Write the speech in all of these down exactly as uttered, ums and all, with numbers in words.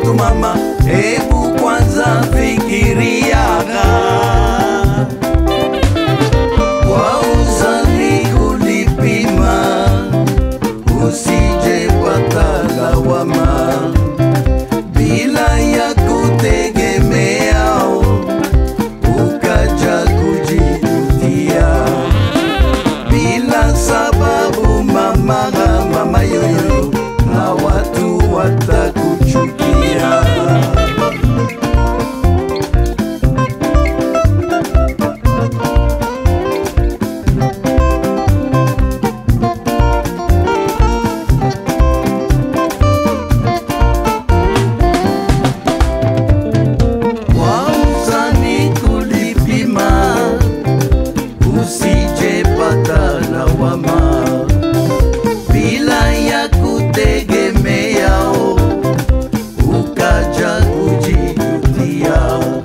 wetu mama, hebu kwanza fikiriaga. Wauzani kulipima, usije pata lawama bila ya kutegemea, ukaja kujirudia bila sababu mama, mama yoyo, na watu watakuchukia. Wauzani kulipima, usije pata lawama bila ya kutegemea, ukaja kujirudia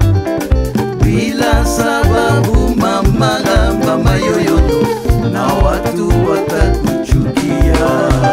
bila sababu mama, mama yoyo, na watu watakuchukia.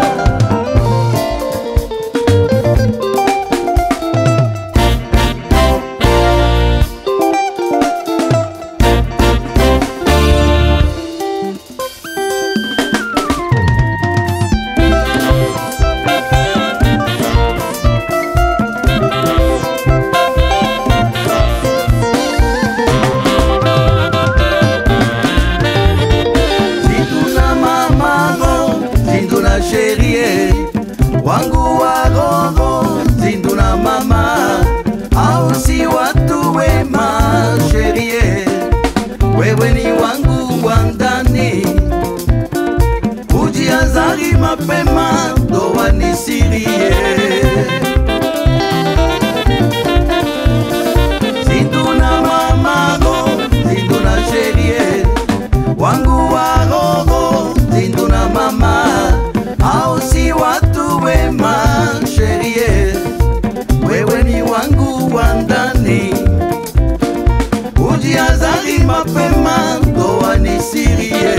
Sherie wangu wa roho, zinduna mama, au si watu wema. Sherie, wewe ni wangu wa ndani, ujiazari mapema, ndoa nisirie. Zinduna mama, zinduna sherie wangu wa roho, zinduna mama, au si watu wema. Sherie, wewe ni wangu wa ndani, ujiazari mapema, ndoa nisirie.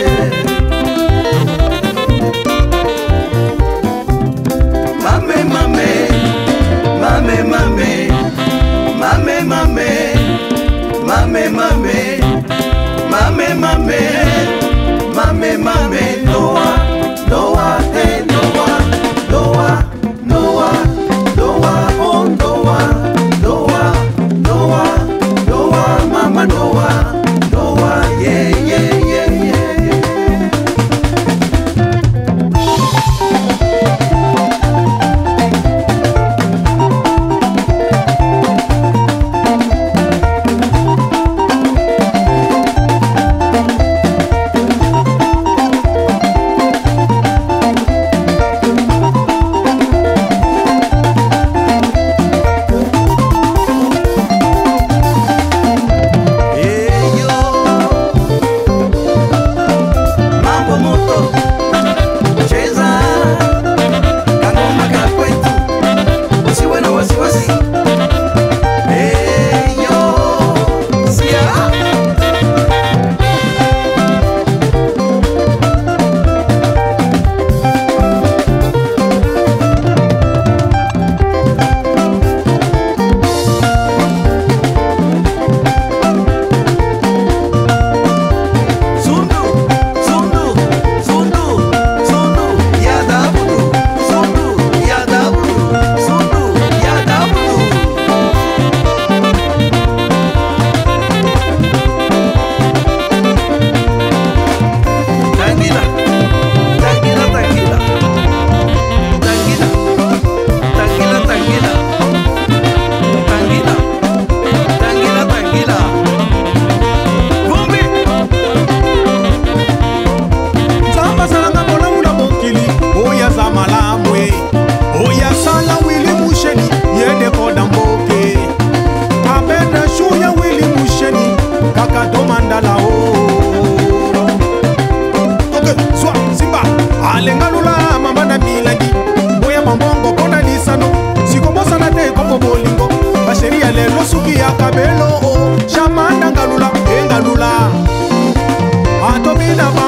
Mame mame, mame mame, mame mame, mame mame, mame mame, mame mame, ndoa Noah, eh, Noah, Noah, Noah, Noah, oh Noah, Noah, Noah, Noah, mama Noah, Noah, yeah, yeah, yeah, yeah. Kabelo, Shamanda Galula, Engalula, Atomina.